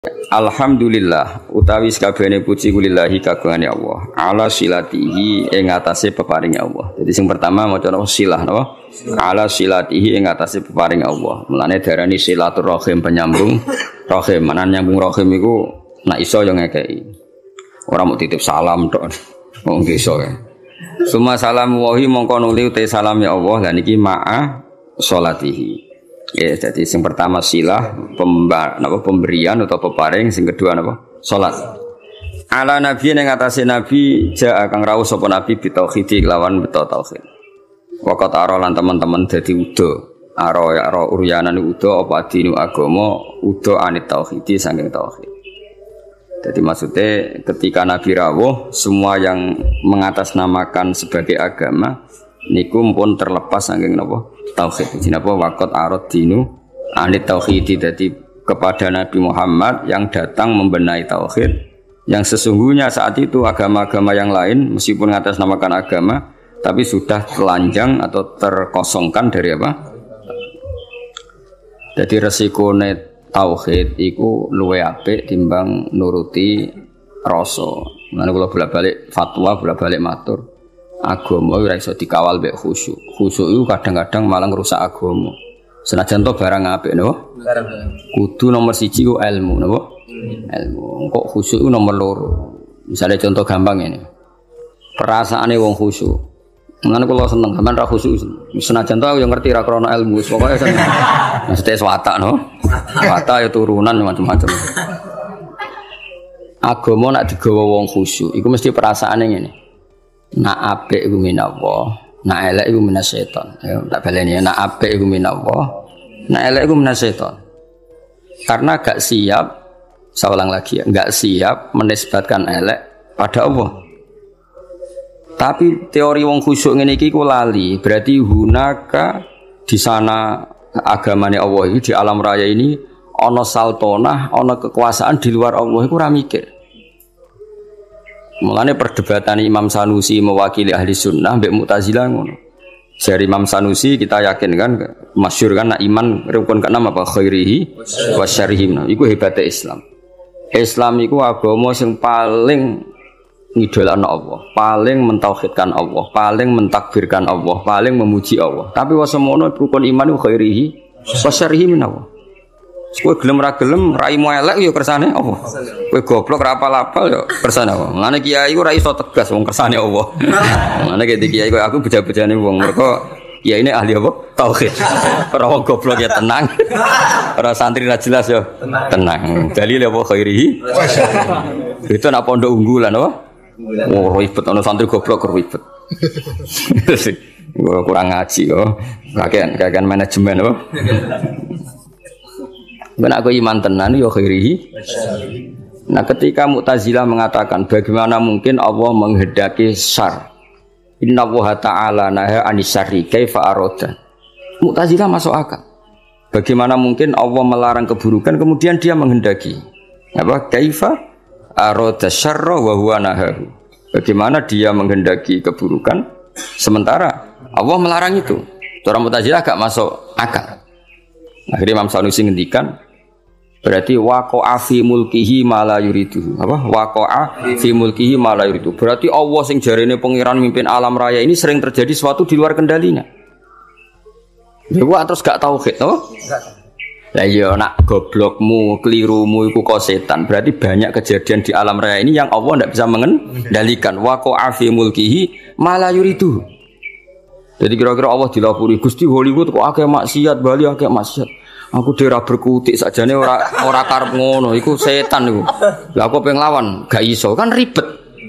Alhamdulillah utawi sakabehane puji kulillahi kagungane Allah ala silatihi ing atase peparing Allah. Jadi sing pertama maca napa silah napa ala silatihi ing atase peparing Allah. Mulane darani silaturahim penyambung rahim. Manan nyambung rahim iku nek iso yo ngekeki. Ora mau titip salam tok. Wong iso ya. Suma salam wahi mongko nuli te salami Allah lan iki ma'a sholatihi. Ya, jadi yang pertama silah pemberian atau peparing, yang kedua apa? Salat. Ala nabi yang ngatasi nabi ja kang rawuh sapa nabi bitauhid lawan beto tauhid. Waqat arolan teman-teman dadi udo. Aro uryanan udo apa dinu agama udo anit tauhid saking tauhid. Jadi maksudnya ketika nabi rawuh semua yang mengatasnamakan sebagai agama niku pun terlepas saking napa tauhid. Jenapa waqat arad dinu anit tauhid. Jadi kepada Nabi Muhammad yang datang membenahi tauhid yang sesungguhnya saat itu agama-agama yang lain meskipun mengatasnamakan agama tapi sudah telanjang atau terkosongkan dari apa? Jadi resikone tauhid iku luwih apik timbang nuruti rasa. Mulane kula bolak-balik fatwa, bolak-balik matur agama ora iso dikawal mek khusyuk. Khusyuk itu kadang-kadang malah ngrusak agama. Senajan to barang apik napa? Barang. Kudu nomor 1 ku ilmu napa? Ilmu. Kok khusyuk itu nomor 2. Misalnya contoh gampang ini. Perasaane wong khusyuk. Mulane kula seneng sampean ra khusyuk. Senajan to aku yo ngerti ra krana ilmu, pokoke seneng. Mesti watak no. Watak ya turunan macam-macam. Agama nak digawa wong khusyuk, iku mesti perasaane ngene. Nak apik iku minallah, nak elek iku minasyaiton. Ya tak baleni nak apik iku minallah, nak elek iku minasyaiton. Karena gak siap, saya ulang lagi ya, gak siap menisbatkan elek pada Allah. Tapi teori wong khusyuk ngene iki ku lali, berarti hunaka di sana agamane Allah iki di alam raya ini ana saltonah, ana kekuasaan di luar Allah iku ora mikir. Mulane perdebatan Imam Sanusi mewakili ahli sunnah mbek Mu'tazilah ngono. Dari Imam Sanusi kita yakin kan masyhur kan iman rukun keenam apa khairihi wa syarrihi. Iku hebatnya Islam. Islam iku agama sing paling ngidolakno Allah, paling mentauhidkan Allah, paling mentakbirkan Allah, paling memuji Allah. Tapi wasemono rukun iman iku khairihi wa syarrihi min Allah. Kowe gelem ra gelem raimu elek ya kersane Allah. Kowe goblok ra apal-apal ya kersane Allah. Mulane kiai ku ra iso tegas wong kersane Allah. Mulane kiai kowe aku beja-bejane wong mergo kiai ini ahli apa? Tauhid. Ora wong goblok ya tenang. Ora santri ra jelas ya tenang. Dalil apa khairihi? Itu nak pondok unggulan apa? Oh ribet ana santri goblok ribet. Kurang ngaji kok. Kakean manajemen apa? Ben aku iman tenan ya khairihi. Nah, ketika Mu'tazilah mengatakan bagaimana mungkin Allah menghendaki syarr. Innallaha ta'ala naha anisarri kaifa arada. Mu'tazilah masuk akal. Bagaimana mungkin Allah melarang keburukan kemudian dia menghendaki. Apa? Kaifa arada syarra wa huwa nahahu. Bagaimana dia menghendaki keburukan sementara Allah melarang itu. Orang Mu'tazilah gak masuk akal. Akhirnya Imam Sanusi ngendikan berarti waqa'a fi mulkihi ma la yuridu. Apa? Waqa'a fi mulkihi ma la yuridu. Berarti Allah sing jarene pengiran mimpin alam raya ini sering terjadi sesuatu di luar kendalinya. Dewa terus gak tauhid, oh? Lah iya nak goblokmu, kelirumu iku kok setan. Berarti banyak kejadian di alam raya ini yang Allah tidak bisa mengendalikan. Waqa'a fi mulkihi ma la yuridu. Jadi kira-kira Allah dilapuri Gusti Hollywood kok akeh maksiat, Bali akeh maksiat. Aku dhewe ra berkutik sakjane ora karep ngono, iku setan iku. Lah aku pengen lawan, gak iso, kan ribet.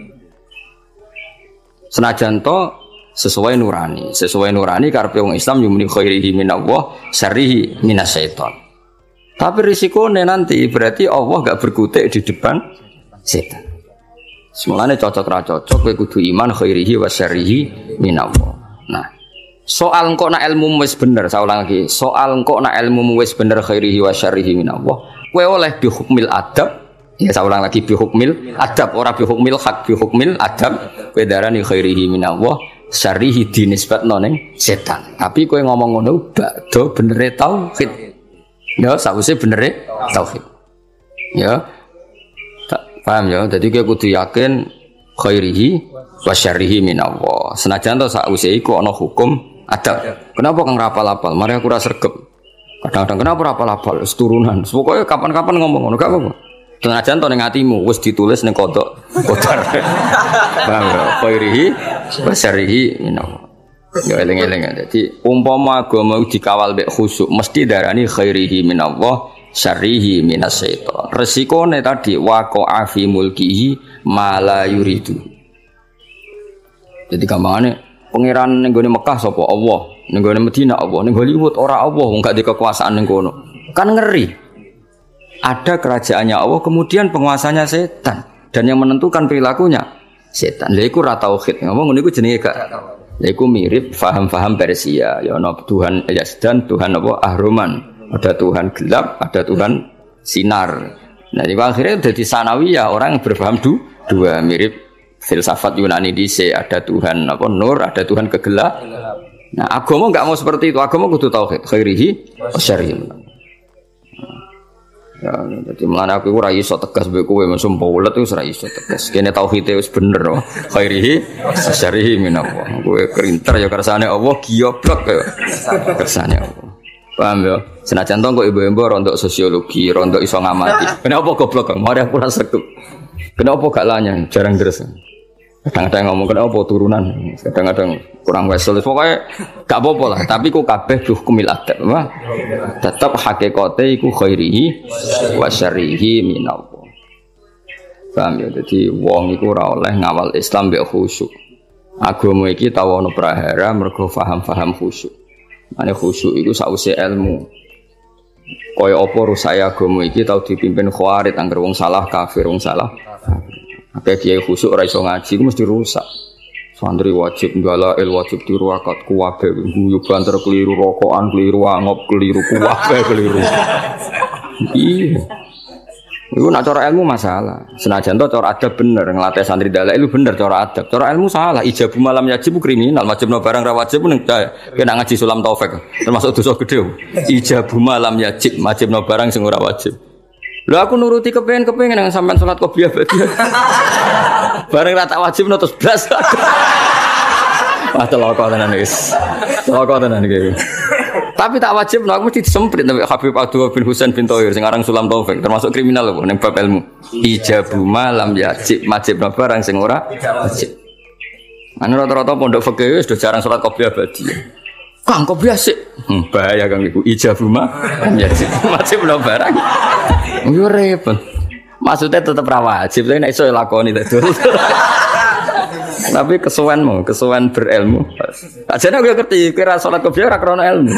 Senajan to sesuai nurani karepe wong Islam yumni khairihi minallah, syarrihi minasyaiton. Tapi risikone nanti berarti Allah gak berkutik di depan setan. Semulane cocok ra cocok kowe kudu iman khairihi wa syarrihi minallah. Nah, soal engkau nak ilmu wis bener, saya ulang lagi. Soal engkau nak ilmu wis bener khairihi wa syarrihi minallah. Kowe oleh bi hukmil adab. Ya saya ulang lagi bi hukmil adab, ora bi hukmil hak, bi hukmil adab. Kowe darani khairihi minallah, syarrihi dinisbatno ning setan. Tapi kowe ngomong ngono bakdo benere tauhid. Ya sawise benere tauhid. Ya. Paham ya? Jadi kita kudu yakin khairihi wa syarrihi minallah. Senajan to sakwise iku ana hukum adab. Kenapa kang rapal-apal? Mari aku ora sregep. Kadang-kadang kenapa rapal-apal? Wis turunan. Pokoke kapan-kapan ngomong ngono gak apa-apa. Senajan to ning atimu wis ditulis ning kodok. Paham ya? Khairihi wa syarrihi minallah. Ya eling-eling. Jadi umpama agama dikawal mek khusyuk mesti darani khairihi minallah syarrihi minasyaiton. Resikone tadi waqa'a fi mulkihi ma la yuridu. Jadi gampangane pangeran ning gone Mekah sapa Allah, ning gone Madinah Allah, ning Hollywood ora Allah wong gak di kekuasaan ning kono. Kan ngeri. Ada kerajaannya Allah kemudian penguasanya setan dan yang menentukan perilakunya setan. Lha iku ra tauhid. Ngomong ngono iku jenenge gak. Lha iku mirip faham-faham Persia. Ya ana Tuhan Yazdan, Tuhan apa Ahroman. Ada Tuhan gelap, ada Tuhan sinar. Nah, itu akhirnya jadi sanawiyah orang yang berpaham dua mirip filsafat Yunani dhisik, ada Tuhan apa nur, ada Tuhan kegelap. Nah, agama enggak mau seperti itu. Agama kudu tauhid, khairihi wa syarrihi. Ya, jadi mulane aku ora iso tegas mbek kowe mesum paulet wis ora iso tegas. Kene tauhide wis bener kok. Khairihi wa syarrihi minallah. Kowe kerinter ya kersane Allah, giyoblok ya kersane Allah. Paham ya? Senajan to kok ibu-ibu rontok sosiologi, rontok iso ngamati. Kenapa goblok kok? Mari aku rasa sregep. Kenapa gak lanyang? Jarang deres. Kadang-kadang ngomong kenapa turunan. Kadang-kadang kurang wesel. Pokoknya gak apa-apa lah, tapi ku kabeh hukumil adab. Tetap hakikate iku khairihi wa syarrihi minallah. Paham ya? Jadi wong iku ora oleh ngawal Islam mbek khusyuk. Agama iki tau ana prahara mergo paham-paham khusyuk. Ane khusyuk itu sausé ilmu. Kaya apa rusaya agama iki tau dipimpin khawarit angger wong salah kafir wong salah. Akeh kiai khusyuk ora iso ngaji ku mesti rusak. Santri wajib ngalail wajib tiru akad kuwabe guyu banter keliru rokokan keliru angop keliru kuwabe keliru. Iya. Iku nak cara ilmu masalah. Senajan to cara adab bener nglatih santri dalek itu bener cara adab. Cara ilmu salah. Ijabu malam yajib kriminal, wajibno barang ra wajib ning kena ngaji sulam taufik. Termasuk dosa gede. Ijabu malam yajib, wajibno barang sing ora wajib. Lho aku nuruti kepengin nang sampean salat qobliyah badiah. Barang ra tak wajibno terus blas. Wah teloko tenan wis. Teloko tenan iki. Tapi tak wajib aku mesti disemprit sampai Habib Abdullah bin Husain bin Thohir sing aran Sulam Taufik termasuk kriminal lho ning bab ilmu. Ijabu malam yajib wajibno barang sing ora wajib. Anu rata-rata pondok fikih wis do jarang salat qobliyah badiah. Kang qobliyah sik. Bahaya Kang iku ijabu malam yajib wajibno barang. Yo repot. Maksudnya tetap ra wajib, tapi nek iso lakoni dadi. Tapi kesuwen berilmu. Ajane aku ngerti kira salat qobliyah ora krana ilmu.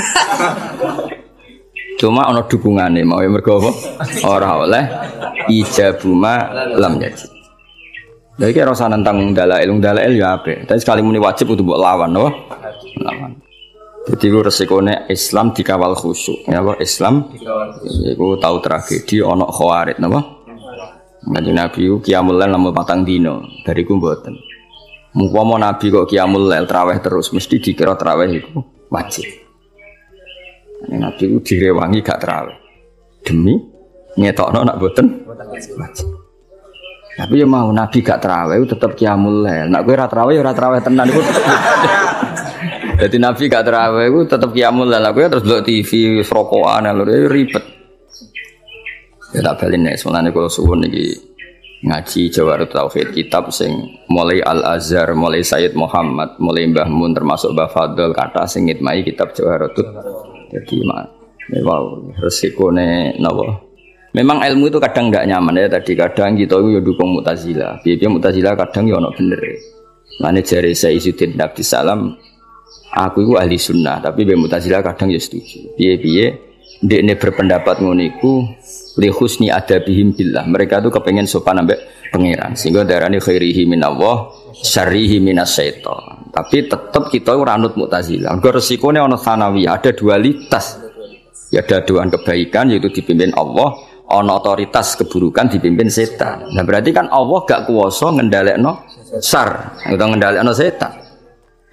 Cuma ana dukungane mau mergo apa? Ora oleh ijabu ma lam yajib. Lha iki ora usah nentang dalail ya apik. Tapi sekali muni wajib kudu mbok lawan, no? Lawan. Jadi ku resikone Islam dikawal khusyuk. Ya apa Islam iku tau tragedi ana khawarit napa? Kanjeng Nabi ku qiyamul lail lamun 4 dina, bariku mboten. Mumpama Nabi kok qiyamul lail traweh terus mesti dikira traweh iku wajib. Nabi ku direwangi gak traweh. Demi ngetokno nak mboten wajib. Tapi ya mau Nabi gak traweh tetep qiyamul lail. Nek kowe ora traweh ora traweh tenan iku. Jadi Nabi gak traweh iku tetep qiyamul lail. Kowe terus delok TV rokokan lho ribet. Ya tak balen nek semenane kula suwun iki ngaji Jawarut Tauhid kitab sing mulai Al-Azhar, mulai Sayyid Muhammad, mulai Mbah Mun termasuk Mbah Fadl kata sing ngitmai kitab Jawarut. Jadi wow resikone napa? Memang ilmu itu kadang enggak nyaman ya tadi kadang kita yo dukung Mu'tazilah. Piye Mu'tazilah kadang yo ono bener. Mane jare Sayyidina Abdus Salam aku iku ahli sunnah tapi Mu'tazilah kadang yo setuju. Piye ndekne berpendapat ngono iku li husni adabihim billah. Mereka tuh kepengen sopan ambek pangeran. Sehingga darane khairihi minallah, syarrihi minasyaiton. Tapi tetap kita ora anut Mu'tazilah. Mergo resikone ana sanawiyah, ada dualitas. Ya ada dua kebaikan yaitu dipimpin Allah, ana otoritas keburukan dipimpin setan. Nah berarti kan Allah gak kuwasa ngendhalekno syar, utawa ngendhalekno setan.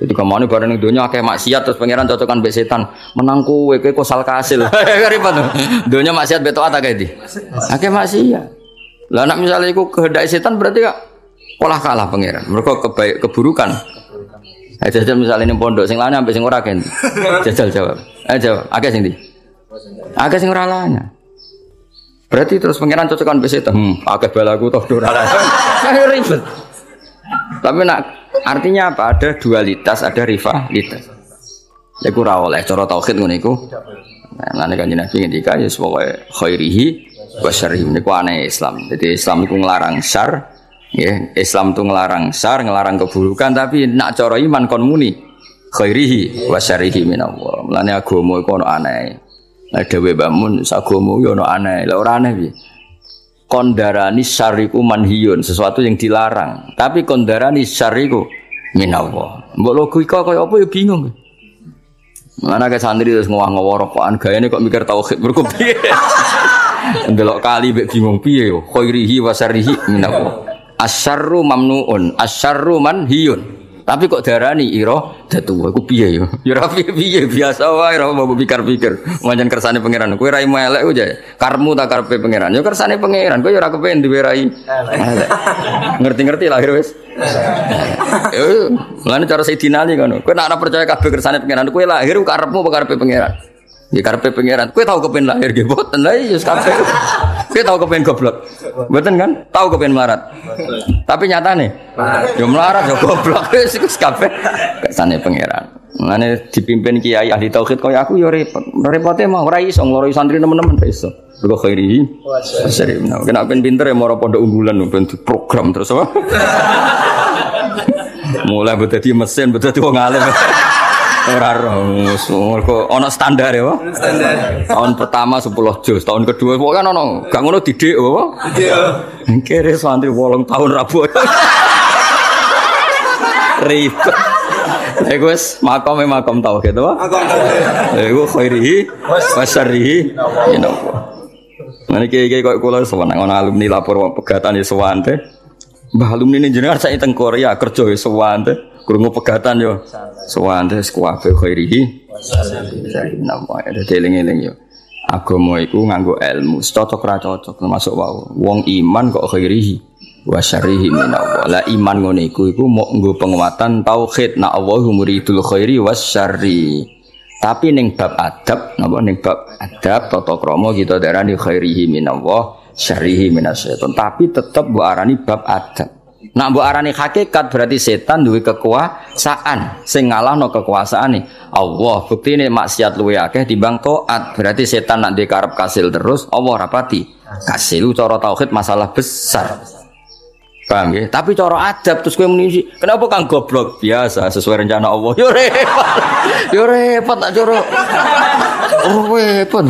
Jadi kemana bareng dunia kayak maksiat terus pangeran cocokan mbek setan menangku kowe kosal kasil. Ribet tuh. Dunia maksiat beto ata kae di. Akeh maksiat. Lah nek misale iku kehendak setan berarti gak olah kalah pangeran. Mergo keburukan. Jajal misalnya ning pondok sing lane ambek sing ora gen. Jajal jawab. Jawab. Akeh sing ndi? Akeh sing ora lanya. Berarti terus pangeran cocokan mbek setan. Akeh balaku toh ora lanya. Ribet. Tapi nak artinya apa? Ada dualitas, ada rivalitas. Iku ora oleh cara tauhid ngono iku. Nah, nek kanjeng Nabi ngendika ya pokoke khairihi wa syarrihi niku aneh Islam. Jadi Islam iku nglarang syar, nggih. Islam itu nglarang syar, nglarang keburukan, tapi nak cara iman kon muni khairihi wa syarrihi minallah. Mulane agama iku ono aneh. Nek dhewe bangun agama yo ono aneh. Lah ora aneh piye? Kondarani syariku manhiyun, sesuatu yang dilarang. Tapi kondarani syariku minallah. Mbok logika kaya apa ya bingung. Mana ke santri terus ngowah-ngowah rokokan gayane kok mikir tauhid mergo piye. Ndelok kali mek bingung piye yo. Khairihi wa syarrihi minallah. Asyarru mamnuun, asyarru manhiyun. Tapi kok darani ira datu iku piye yo? Ya ora piye biasa wae ora mbok pikir-pikir. Pancen kersane pangeran. Kowe raimu elek ku jae. Karmu tak karepe pangeran. Ya kersane pangeran. Kowe ya ora kepen duwe rai elek. Ngerti-ngerti lahir wis. Yo, lan cara Sayyidina Ali ngono. Kowe nek ora percaya kabeh kersane pangeran, kowe lahir karepmu apa karepe pangeran? Ya karepe pangeran. Kowe tau kepen lahir nggih mboten. Lah iya kabeh. Kowe tau kepen goblok. Mboten kan? Tau kepen melarat. Tapi nyatane yo melarat yo goblok wis iku kabeh kersane pangeran. Mane dipimpin kiai ahli tauhid kaya aku yo repot. Repote mah ora iso ngloroi santri nemen-nemen iso. Mergo khairihi wasyarrihi. Kena ben pinter ya mara pondok unggulan ben program terus apa? Mulai dadi mesin, dadi wong alim. Ora mergo ana standar ya, Pak. Standar. Tahun pertama 10 juz, tahun kedua kok kan ana gak ngono didik apa? Didik. Kere santri 8 tahun rabu. Ribet. Iku wis makome makom tauhid to, Pak. Makom tauhid. Iku khairihi wasyarrihi inallah. Mane kiai kok kula seneng ana alumni lapor pegatan ya sewante. Mbah alumni jenengan sak teng Korea kerja ya sewante. Krungu pegatan yo. Sewante kuwabe khairihi inallah. Ada eling-eling yo. Agama iku nganggo ilmu, cocok ra cocok termasuk wau. Wong iman kok khairihi wa syarrihi minallah. La iman ngene iku mok nggo penguatan tauhid na Allahu muridul khairi wasyarri. Tapi ning bab adab, napa ning bab adab tata krama kita darani khairihi minallah, syarrihi minasyaiton. Tapi tetep mbok arani bab adab. Nak mbok arani hakikat berarti setan duwe kekuasaan sing ngalahno kekuasaane Allah. Buktine maksiat luwe akeh timbang taat. Berarti setan nak dikarep kasil terus Allah rapati. Kasil cara tauhid masalah besar. Paham ya? Tapi cara adab terus kowe muni, kenapa kang goblok? Biasa sesuai rencana Allah. Yo repot. Yo repot tak cara. Oh repot.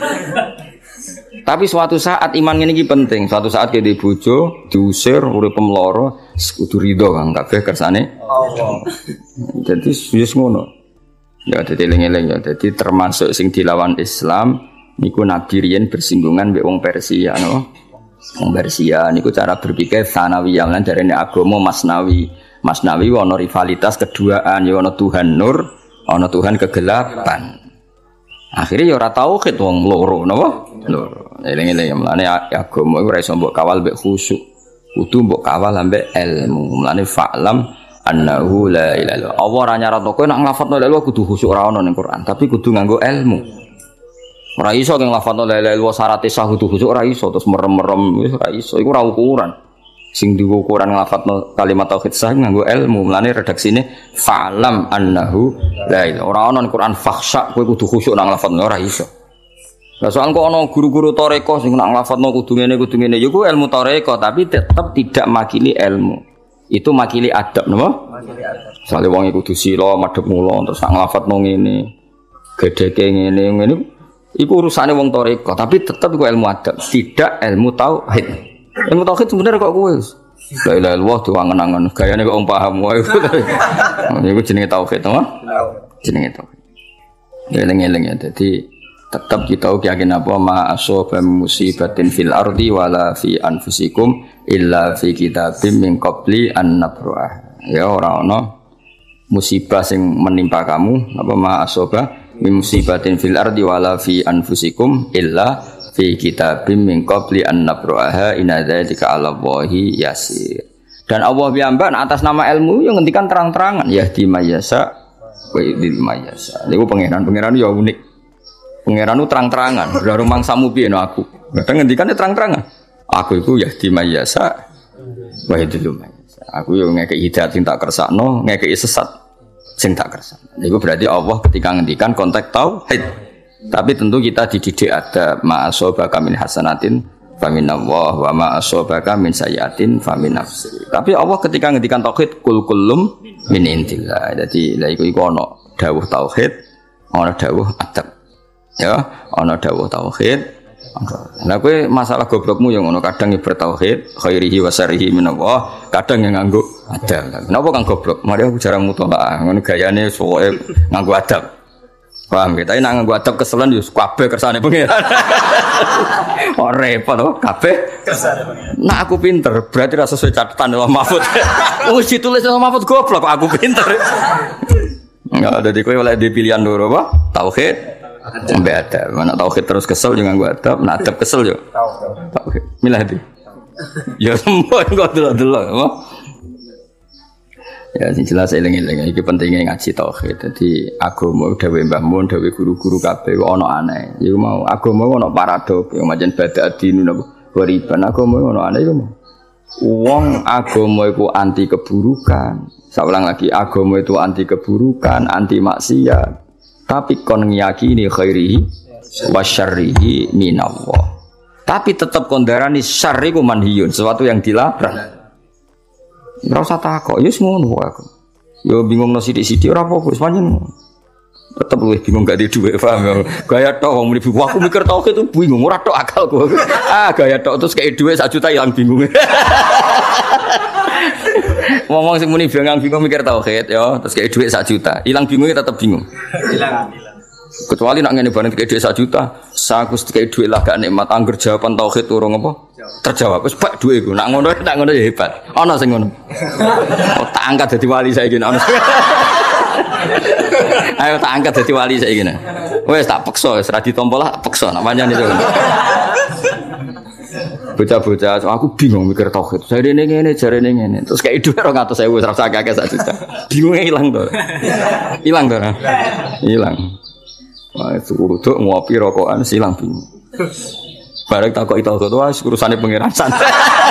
Tapi suatu saat iman ngene iki penting. Suatu saat ke di bojo, diusir, urip pemloro, kudu rido kang kabeh kersane Allah. Jadi wis ngono. Ya dadi eling-eling ya. Dadi termasuk sing dilawan Islam niku Nabi riyen bersinggungan mbek wong Persia no. Wong Persia niku cara berpikir sanawiyah lan darene agama masnawi. Masnawi ana rivalitas keduaan, ya ana Tuhan nur, ana Tuhan kegelapan. Akhirnya ya ora tauhid wong loro napa? Loro. Eling-eling mlane agama iku ora iso mbok kawal mbek khusyuk. Kudu mbok kawal ambek ilmu. Mlane fa'lam annahu la ilaha illallah. Allah ora nyaratno kowe nek nglafadzno la ilaha kudu khusyuk ora ono ning Quran, tapi kudu nganggo ilmu. Ora iso kang nglafadzno la ilaha illallah syarat sah kudu khusyuk ora iso terus merem-merem wis ora iso. Iku ora ukuran. Sing diukuran nglafadzno kalimat tauhid sah nganggo ilmu. Mlane redaksine fa'lam annahu la ilaha. Ora ono ning Quran fakhsha kowe kudu khusyuk nang nglafadzno ora iso. Lah soal kok ana guru-guru tarekah sing nak nglafadzno kudu ngene ya ku ilmu tarekah tapi tetap tidak makili ilmu. Itu makili adab napa? Makili adab. Sale wong iku kudu sila madhep mula terus nak nglafadzno ngene. Gedheke ngene iku urusane wong tarekah tapi tetap iku ilmu adab, tidak ilmu tauhid. Ilmu tauhid sebenarnya kok kowe. La ilaha illallah diwangen-angen gayane kok wong paham wae. Iku jenenge tauhid to? Jenenge tauhid. Eling-eling ya dadi tetap kita yakin apa ma asaba musibatin fil ardi wala fi anfusikum illa fi kitabim min qabli an nabra'ah. Ya ora ono musibah sing menimpa kamu apa ma asoba min musibatin fil ardi wala fi anfusikum illa fi kitabim min qabli an nabraha inna dzalika 'ala Allahi yasir. Dan Allah piyambak atas nama ilmu yang ngendikan terang-terangan yahdi mayyasa wa yudhil mayyasa. Niku pangeran ya unik. Pangeran itu terang-terangan. Lha rumangsamu piye no aku. Kadang ngendikane terang-terangan. Aku iku yahdi mayyasa wa yudhil mayyasa. Aku yo ngekeki hidayat sing tak kersakno, ngekeki sesat sing tak kersakno. Niku berarti Allah ketika ngendikan konteks tauhid. Tapi tentu kita dididik ada ma'asobaka min hasanatin famin Allah wa ma'asobaka min sayyatin famin nafsi. Tapi Allah ketika ngendikan tauhid kul kullum min indillah. Jadi lha iku ana dawuh tauhid, ana dawuh adab. Ya, ana dawuh tauhid. Nah kowe masalah goblokmu yang ngono kadang bertauhid khairihi wa syarrihi min Allah, kadang yang nganggo adab. Kenapa kang goblok? Mari aku jarang mutolaah, ngono gayane soe nganggo adab. Paham kita, ini nganggo adab keselan yo kabeh kersane pengiran. Oh repot to, kabeh kersane pengiran. Nah aku pinter, berarti ra sesuai catatan Allah Mahfud. Wis ditulis Allah Mahfud goblok kok aku pinter. Enggak ada di kowe oleh di pilihan loro apa? Tauhid sampai adab. Mana tauhid terus kesel yo nganggo adab, nah adab kesel yo. Tauhid. Milah di. Ya semua kok delok-delok apa? Ya sing jelas eling-eling iki pentingnya ngaji tauhid. Dadi agama dawuh Mbah Mun, dawuh guru-guru kabeh ana aneh. Iku mau agama ana paradok, yo majen badak dinu napa beriban agama ana aneh iku mau. Wong agama iku anti keburukan. Saulang lagi agama itu anti keburukan, anti maksiat. Tapi kon ngiyakini khairihi wa syarrihi minallah. Tapi tetap kondarani syarri ku manhiyun, sesuatu yang dilarang. Ora usah takok, ya ngono aku. Ya bingung no sithik-sithik ora apa-apa, wis pancen. Tetep luwih bingung gak di dhuwit, paham ya. Gaya tok wong muni bingung, aku mikir tok itu bingung, ora tok akalku. Gaya tok terus kayak dhuwit 1 juta ilang bingung. Ngomong sing muni bingung mikir tauhid ya, terus kayak dhuwit 1 juta, ilang bingungnya tetep bingung. Hilang. Kecuali nak ngene bareng kayak dhuwit 1 juta, saku kayak dhuwit lah gak nikmat angger jawaban tauhid urung apa? Terjawab wis bak dhuwit iku. Nak ngono ya hebat. Ana sing ngono. Tak angkat dadi wali saiki ana. Ayo tak angkat dadi wali saiki. Wis tak peksa wis ra ditampa lah peksa nak pancen itu. Bocah-bocah aku bingung mikir tauhid. Jarene ngene, jarene ngene. Terus kayak dhuwit 200.000 wis ra usah akeh 1 juta. Bingunge ilang to. Ilang to. Ilang. Wah, suruh tuh ngopi rokokan silang bingung. Bareng takok itu wah urusane pangeran santai.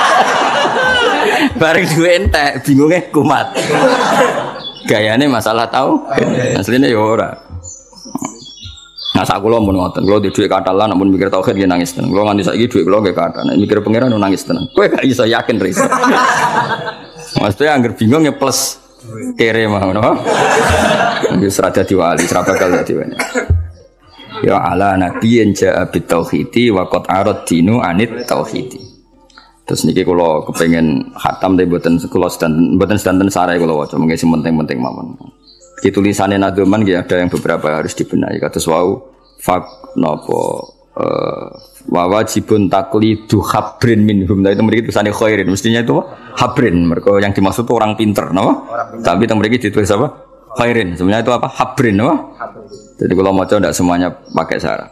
Bareng duwe entek bingunge kumat. Gayane masalah tahu. Asline ya ora. Nah sak kula mun ngoten, kula di dhuwit katalan namun mikir tauhid nggih nangis tenan. Kula nganti saiki dhuwit kula nggih kathah. Nek mikir pangeran nangis tenan. Kowe gak iso yakin ris. Maksudnya angger bingung ya plus kere mah ngono. Wis ra dadi wali, ra bakal dadi wali. Ya ala nabiyyin ja'a bit tauhidi wa qad arad dinu anit tauhidi. Terus niki kula kepengin khatam tapi mboten kula sedanten sarai kula waca mengki sing penting-penting mawon. Iki tulisane Nadoman nggih ada yang beberapa harus dibenahi kados wau fak napa wa wajibun taqlidu habrin minhum. Itu mriki tulisane khairin mestinya itu habrin mergo yang dimaksud itu orang pinter napa? Tapi teng mriki ditulis apa? Khairin. Sebenarnya itu apa? Habrin napa? Jadi kalau maca ndak semuanya pakai syarat.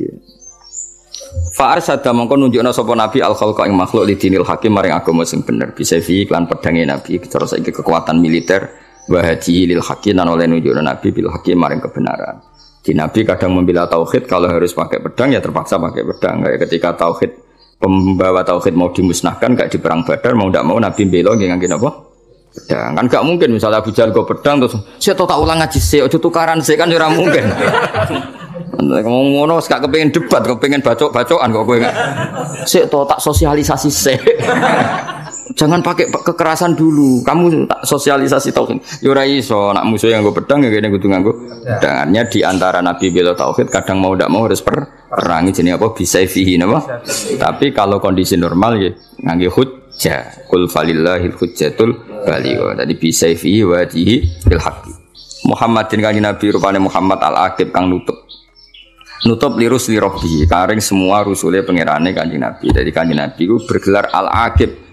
Fa arsada mongko nunjukna sapa nabi al khalqa ing makhluk li dinil hakim maring agama sing bener bisa fi iklan pedange nabi terus saiki kekuatan militer wa hadihi lil hakim lan oleh nunjukna nabi bil hakim maring kebenaran. Di nabi kadang membela tauhid kalau harus pakai pedang ya terpaksa pakai pedang. Kayak ketika tauhid pembawa tauhid mau dimusnahkan kayak di perang Badar mau ndak mau nabi bela nggih ngangge napa? Pedang. Kan gak mungkin misalnya Abu Jahal go pedang terus saya tak ulang ngaji sik aja tukaran sik kan ora mungkin. Ngomong ngono gak kepengin debat, kepengin bacok-bacokan kok kowe gak. Sik to tak sosialisasi sik. Jangan pakai kekerasan dulu. Kamu tak sosialisasi tauhid. Ya ora iso, nak musuh yang nggo pedang ya kene kudu nganggo pedangannya di antara nabi bela tauhid kadang mau ndak mau harus perang jenenge apa bisa fihi napa. Tapi kalau kondisi normal ya ngangge hujjah. Qul falillahil hujjatul baligh. Tadi bisa fihi wa dihi bil haqqi. Muhammadin kanjeng Nabi rupane Muhammad al-Aqib kang nutup lirus li rabbi karing semua rusule pangerane kanjeng Nabi. Jadi kanjeng Nabi ku bergelar al-Aqib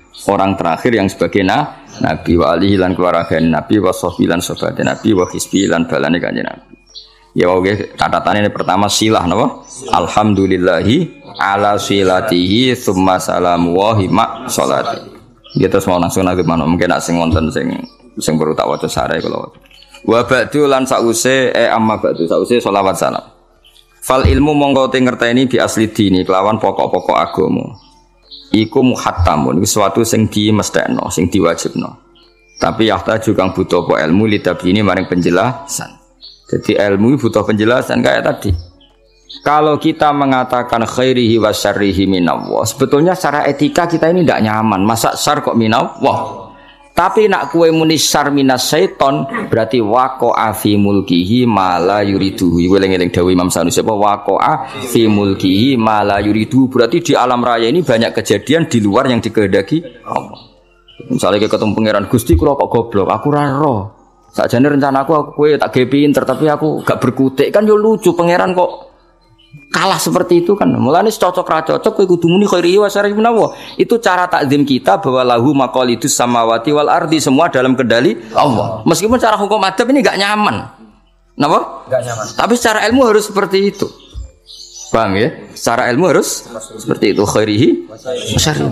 orang terakhir yang sebagai nabi wa alihi lan keluarga nabi wa sahbilan sahabat nabi wa hisbilan balane kanjeng nabi. Ya oke, catatannya ini pertama silah napa? Alhamdulillahi ala silatihi tsumma salamu wa hima sholati. Ya terus mau langsung nang mana mungkin nak sing wonten sing perlu tak waca sare kula. Wa ba'du lan sause amma ba'du sause selawat salam. Fal ilmu mongko te ngerteni bi asli dini kelawan pokok-pokok agama. Iku muhattamun sesuatu sing dimesthekno, sing diwajibno. Tapi yahtaju kang butuh apa ilmu litabini maring penjelasan. Jadi ilmu butuh penjelasan kayak tadi. Kalau kita mengatakan khairihi wa syarrihi minallah, sebetulnya secara etika kita ini tidak nyaman. Masa syar kok minallah? Tapi nak kue muni syar minas syaiton berarti waqa'a fi mulkihi ma la yuridu. Eling-eling dawuh Imam Sanusi apa waqa'a fi mulkihi ma la yuridu berarti di alam raya ini banyak kejadian di luar yang dikehendaki Allah. Misalnya kayak ketemu pangeran Gusti kula kok goblok, aku ora ero. Sakjane rencanaku aku kowe tak ge pinter tapi aku gak berkutik kan yo lucu pangeran kok kalah seperti itu kan. Mulane cocok ra cocok kowe kudu muni khairi wa syarri minallah. Itu cara takzim kita bahwa lahu maqalidus samawati wal ardi semua dalam kendali Allah. Meskipun cara hukum adab ini enggak nyaman. Napa? Enggak nyaman. Tapi secara ilmu harus seperti itu. Paham ya? Secara ilmu harus seperti itu khairihi wa syarri.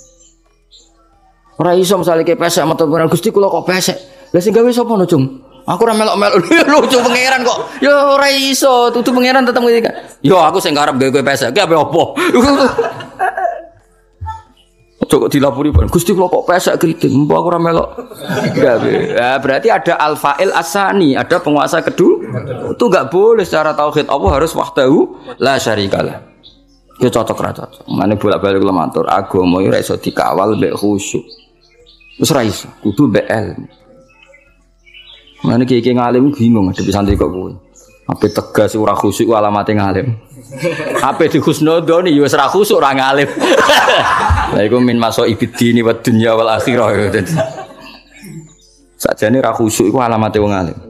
Ora iso misale ke pesek metu Gusti kula kok pesek. Lah sing gawe sapa no, Cung? Aku ora melok-melok lucu pangeran kok. Ya ora iso, tutu pangeran tetep ngerti kan. Yo aku sing karep gawe pesek, ki ape opo? Cok dilapuri Gusti kula kok pesek kriting, mbok aku ora melok. Gawe. Nah, berarti ada al-fa'il asani, ada penguasa kedua. Itu enggak boleh secara tauhid Allah harus wahdahu la syarikalah. Ya cocok ra cocok. Mane bolak-balik kula matur, agama ora iso dikawal mbek khusyuk. Wis ra iso, kudu mbek ilmu. Mana kiai ngalim bingung ada santri kok kowe. Ape tegas ora khusyuk alamate ngalim. Ape di husnudon ya wis ra khusyuk ora ngalim. Lah iku min masaibidini wa dunya wal akhirah. Sakjane ra khusyuk iku alamate wong alim.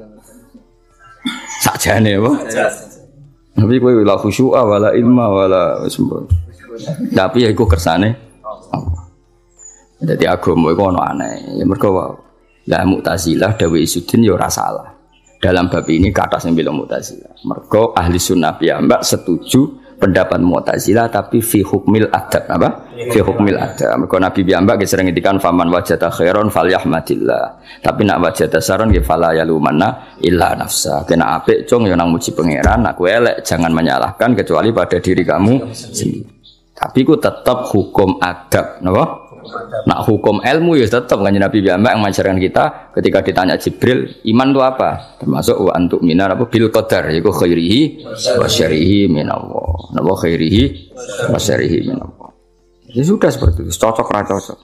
Sakjane apa? Tapi kowe la khusyuk wala ilma wala sembah. Tapi ya iku kersane Allah. Dadi agama iku ono aneh. Ya mergo wae lah Mu'tazilah dawe Isudin ya ora salah. Dalam bab ini kata sing bilang Mu'tazilah. Mergo ahli sunnah piyambak setuju pendapat Mu'tazilah tapi fi hukmil adab apa? Fi hukmil adab. Mergo Nabi piyambak sering ngendikan faman wajada khairon falyahmadillah. Tapi nak wajada saron ya fala yalumanna illa nafsa. Kena apik cung ya nang muji pangeran, nak kowe elek jangan menyalahkan kecuali pada diri kamu sendiri. Tapi ku tetap hukum adab, napa? Nak hukum ilmu ya tetap kan Nabi Muhammad yang mengajarkan kita ketika ditanya Jibril iman itu apa termasuk wa antuk minar apa bil qadar yaitu khairihi wa syarrihi minallah napa khairihi wa syarrihi minallah ya sudah seperti itu cocok ra cocok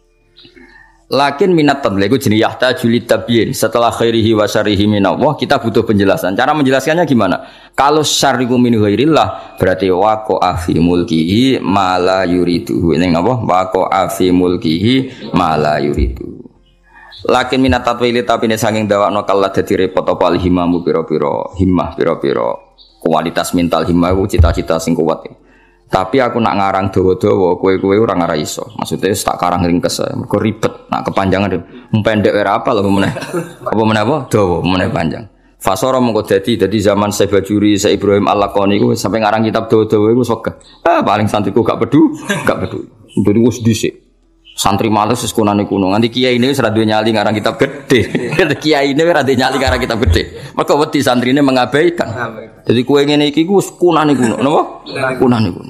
lakin minat tadliku jenis yahta julit tabyin setelah khairihi wa syarrihi minallah kita butuh penjelasan cara menjelaskannya gimana kalau syarriku min ghairillah berarti waqa'a fi mulkihi ma la yuridu ini apa waqa'a fi mulkihi ma la yuridu lakin minat tatwili tapi ini saking dawakno kala dadi repot apa himamu pira-pira himmah pira-pira kualitas mental himmah cita-cita sing kuat tapi aku nak ngarang dawa-dawa kowe ora ngarang iso maksudnya tak karang ringkes mergo ribet nak kepanjangan pendek ora apa lho meneh apa dawa meneh panjang fasara mengko dadi zaman Syekh Bajuri Syekh Ibrahim Al-Laqani ku sampai ngarang kitab dawa-dawa iku sok paling santriku gak peduli jadi wis dhisik santri males wis kunane kuno nganti kiai ini wis ra duwe nyali ngarang kitab gede kiai ini ra duwe nyali ngarang kitab gede mergo wedi santrine mengabaikan jadi kowe ngene iki ku wis kunane kuno napa kunane kuno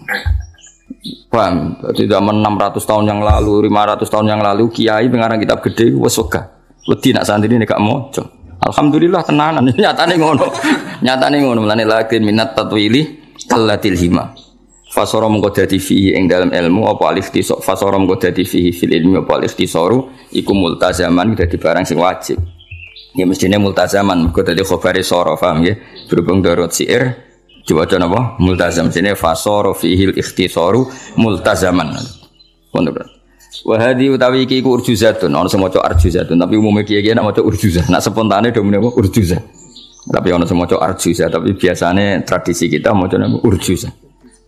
paham di zaman 600 tahun yang lalu 500 tahun yang lalu kiai pengarang kitab gede wis wegah wedi nak santrine gak maca alhamdulillah tenanan nyatane ngono mulane lakin minat tatwili kallatil hima fasara mengko dadi fihi ing dalam ilmu apa al-ikhtisar fasara mengko dadi fihi fil ilmi apa al-ikhtisaru iku multazaman dadi barang sing wajib ya mestine multazaman mergo dadi khabare sara paham ya berhubung darut syair diwaca napa multazam sine fasara fihi al-ikhtisaru multazaman pondok wa hadi utawi iki ku urjuzatun ana sing maca arjuzatun tapi umume kiye-kiye nek maca urjuzah nek spontane do menapa urjuzah tapi ana sing maca arjuzah tapi biasane tradisi kita maca urjuzah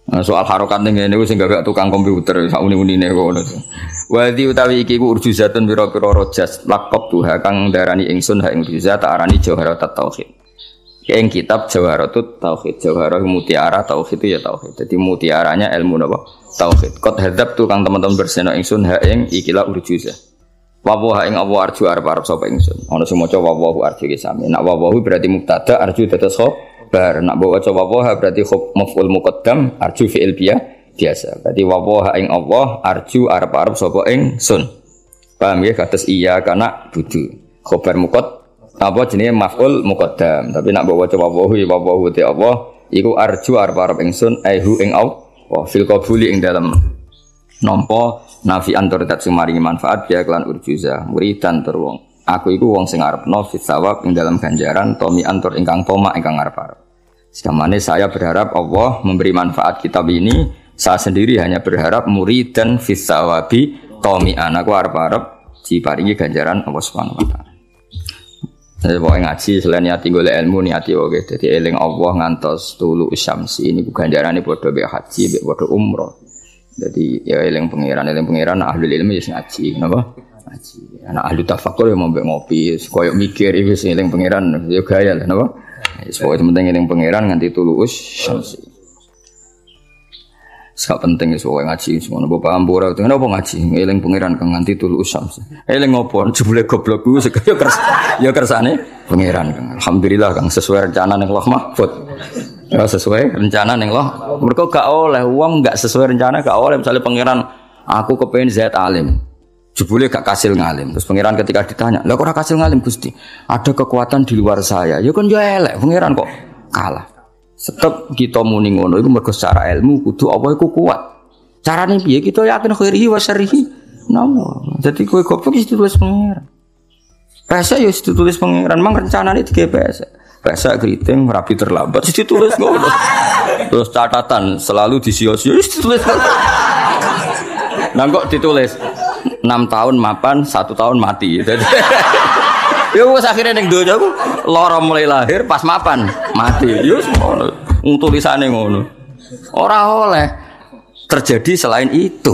Nah, soal harokat ning ngene wis gak tukang komputer sak uni-unine ngono. Wa di utawi iki ku urjuzatun pira-pira rojas laqab tuha kang darani ingsun ha ing urjuzat tak arani jawharat tauhid. Ing kitab Jawharatut Tauhid, Jawharah mutiara tauhid itu ya tauhid. Jadi mutiaranya ilmu napa? Tauhid. Qad hadzab tu kang teman-teman berseno ingsun ha ing ikilah urjuzah. Wa wa ing Allah arju arep sapa ingsun. Ana sing maca wa wa arju ki sami. Nek wa wa berarti mubtada, arju dados khabar. Nek maca wa wa berarti maf'ul muqaddam, arju fi'il biasa. Berarti wa wa ing Allah arju arep sapa ingsun. Paham ya kados iya kana budu. Khabar muqaddam apa jenenge maf'ul muqaddam, tapi nak bawa coba wahu te Allah iku arju arep ingsun aihu ing Allah fil qabuli ing dalam nampa nafi antur dat sing maringi manfaat biya kelan urjuza muridan tur wong aku iku wong sing arepno fit sawab ing dalam ganjaran tomi antur ingkang toma ingkang arep-arep. Sekamane saya berharap Allah memberi manfaat kitab ini, saya sendiri hanya berharap muridan fit sawabi tomi aku arep-arep diparingi ganjaran Allah Subhanahu wa taala. Jadi pokoknya ngaji selain niati golek ilmu niati oke. Jadi eling Allah ngantos tulu syamsi ini bukan jarane padha be haji be padha umroh. Jadi ya eling pangeran ahlul ilmu ya ngaji napa? Ngaji. Anak ahli tafakkur ya mau ngopi, koyo mikir iki sing eling pangeran ya gaya lah napa? Wis pokoke penting eling pangeran nganti tulu syamsi. Sak penting wis pokoke ngaji semono mbok paham ora kenapa ngaji eling pangeran kang nganti tulu syams. Eling ngopo jebule goblok ku ya kersane pangeran kang. Alhamdulillah kang sesuai rencana ning Allah Mahfud. Ya sesuai rencana ning Allah. Mergo gak oleh wong gak sesuai rencana gak oleh misalnya pangeran aku kepengin zat alim. Jebule gak kasil ngalim. Terus pangeran ketika ditanya, "Lah kok ora kasil ngalim Gusti? Ada kekuatan di luar saya." Ya kan yo elek pangeran kok kalah. Tetep kita muni ngono iku mergo secara ilmu kudu apa iku kuat. Carane piye kita yakin khairihi wa syarrihi. Namo. Dadi kowe goblok iki ditulis pangeran. Pesa yo ditulis pangeran, mang rencanane dige pesa. Pesa kriting rapi terlambat ditulis ngono. Terus catatan selalu disio-sio ditulis. Nah kok ditulis 6 tahun mapan, 1 tahun mati. Ya wis akhire ning donya aku lara mulai lahir pas mapan mati. Ya ngono. Tulisane ngono. Ora oleh terjadi selain itu.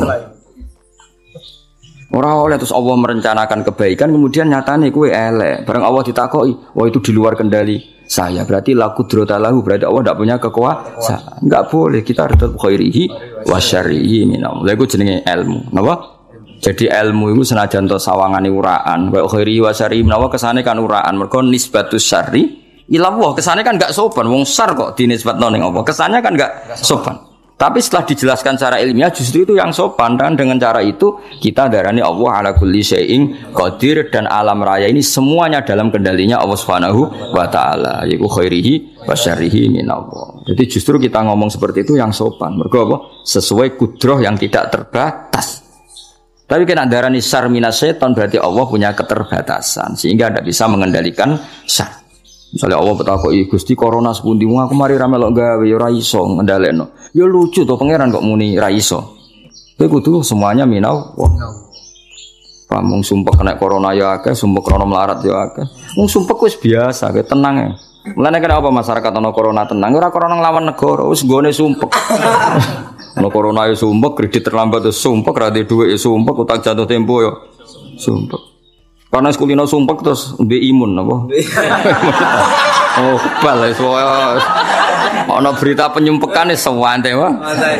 Ora oleh terus Allah merencanakan kebaikan kemudian nyatane kuwi elek. Bareng Allah ditakoki, "Wah itu di luar kendali saya." Berarti la qudrata lahu, berarti Allah enggak punya kekuasaan. Enggak boleh kita harus khairihi wa syarrihi minam. Lha iku jenenge ilmu. Napa? Jadi ilmu itu senajan to sawangane uraan, wa khairi wa syarri menawa kesane kan uraan. Mergo nisbatus syarri ila Allah, kesane kan enggak sopan. Wong syar kok dinisbatno ning apa? Kesannya kan enggak sopan. Tapi setelah dijelaskan secara ilmiah justru itu yang sopan dan dengan cara itu kita darani Allah ala kulli syai'in qadir dan alam raya ini semuanya dalam kendalinya Allah Subhanahu wa taala. Yaiku khairihi wa syarrihi minallah. Jadi justru kita ngomong seperti itu yang sopan. Mergo apa? Sesuai kudrah yang tidak terbatas. Tapi kena darani syar minas setan berarti Allah punya keterbatasan sehingga tidak bisa mengendalikan syar. Misalnya Allah bertakoi Gusti corona sepundi aku mari ra melok gawe ya ora iso ngendhalekno. Ya lucu to pangeran kok muni ra iso. Kowe kudu semuanya minau. Pamung sumpek kena corona ya akeh, sumpek corona melarat ya akeh. Wong sumpek wis biasa, ke tenang ya. Mulane kenapa masyarakat ana corona tenang? Ora corona nglawan negara, wis nggone sumpek. Ono corona ya sumpek, kredit terlambat ya sumpek, ra duwe dhuwit ya sumpek, utang jatuh tempo ya sumpek. Karena sekulino sumpek terus mbek imun apa? Oh, kebal wis ono berita penyumpekan wis sewante wae.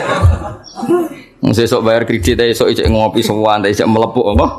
Sesuk bayar kredit esuk ijek ngopi sewante ijek melepuk apa?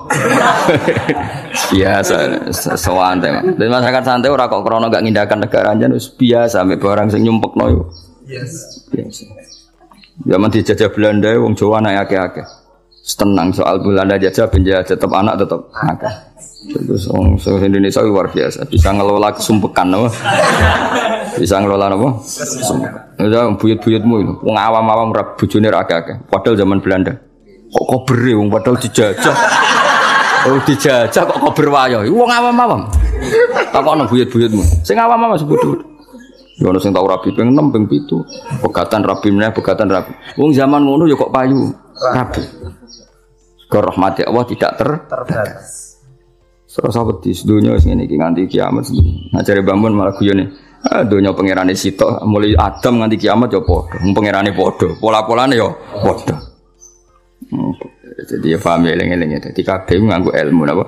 Biasa sewante. Dan masyarakat santai ora kok krana gak ngindakan negara anjen wis biasa ambek barang sing nyumpekno yo. Yes. Biasa. Zaman dijajah Belanda wong Jawa anak akeh-akeh. Tenang soal Belanda jajah penjajah tetap anak tetap akeh. Terus wong Indonesia luar biasa bisa ngelola kesumpekan apa? Bisa ngelola apa? Udah buyut-buyutmu itu. Wong awam-awam ora bojone ra akeh-akeh. Padahal zaman Belanda. Kok kobere wong padahal dijajah. Oh dijajah kok kober wayo. Wong awam-awam. Takokno buyut-buyutmu. Sing awam-awam sebut. Ya ono sing tau rabi ping 6 ping 7. Pegatan rabi meneh pegatan rabi. Wong zaman ngono ya kok payu rabi. Ke rahmat Allah tidak terbatas. Serasa wedi sedonya wis ngene iki nganti kiamat. Ngajare Mbah Mun malah guyone. Donya pangerane sitok mulai Adam nganti kiamat ya padha. Pangerane padha, pola-polane ya padha. Jadi ya paham ya eling-eling. Dadi kabeh nganggo ilmu napa?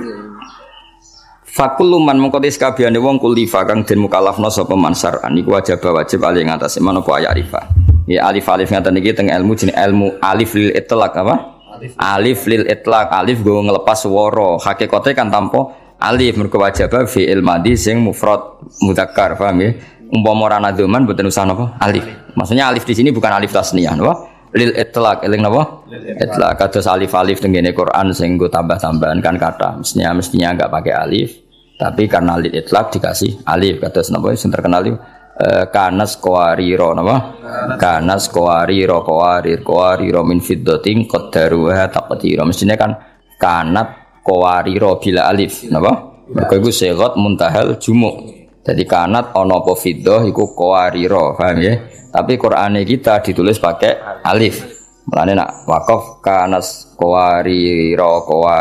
Fakul man mengkotis kabehane wong kulifa kang den mukallafna sapa mansaran iku wajib ali ngatasi menapa ya arifa. Ya alif ngaten iki teng ilmu jenenge ilmu alif lil itlaq apa? Alif lil itlaq, alif go ngelepas swara. Hakikate kan tanpa alif mergo wajib fi'il madhi sing mufrad mudzakkar, paham ya? Umpama ora nadzuman mboten usah napa? Alif. Maksudnya alif di sini bukan alif tasniyah, napa? Lil itlaq, eling napa? Itlaq kados alif tengene Quran sing go tambah-tambahan kan kata. Mestinya enggak pakai alif. Tapi karena lil itlaq dikasih alif kados napa sing terkenal itu kanas qawariro napa kanas qawariro qawariro min fiddatin qaddaruha taqdira mestinya kan kanat qawariro bila alif napa mergo iku sigat muntahal jumuk jadi kanat ana apa fiddah iku qawariro paham ya tapi Qur'ane kita ditulis pakai alif mulane nak waqaf kanas qawariro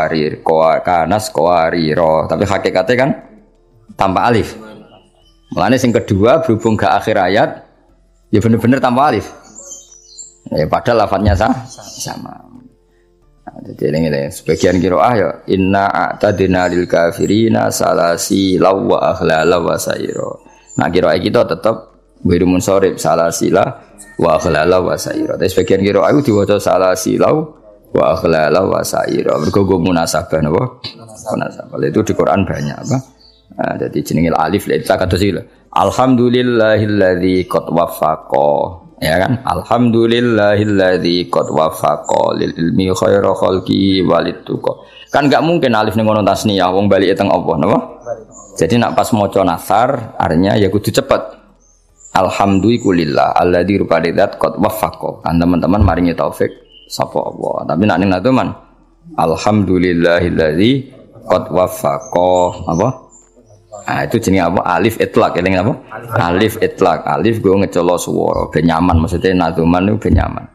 kanas qawariro tapi hakikatnya kan tanpa alif. Mulane sing kedua berhubung gak akhir ayat ya bener-bener tanpa alif. Ya padahal lafadznya sama. Nah, jadi ini sebagian qiraah ya inna a'tadna lil kafirina salasila wa aghlala wa sayra. Nah qiraah kita tetap wiru munsharif salasila wa aghlala wa sayra. Tapi sebagian qiraah itu diwaca salasila wa aghlala wa sayra. Mergo munasabah napa? Munasabah. Itu di Quran banyak apa? Nah, jadi jenenge alif lha kados iki lho. Alhamdulillahilladzi qad waffaqa. Ya kan? Alhamdulillahilladzi qad waffaqa lil ilmi khaira khalqi walituqa. Kan enggak mungkin alif ning ngono tasniyah wong bali teng apa napa? Jadi nak pas maca nasar artinya ya kudu cepet. Alhamdulillah alladzi rubadidat qad waffaqa. Kan teman-teman maringi taufik sapa Allah. Tapi nak ning naduman alhamdulillahilladzi qad waffaqa apa? Nah itu jenis apa? Alif itlaq, eling apa? Alif itlaq, alif gue ngecolo swara, ben nyaman maksudnya nazuman itu ben nyaman.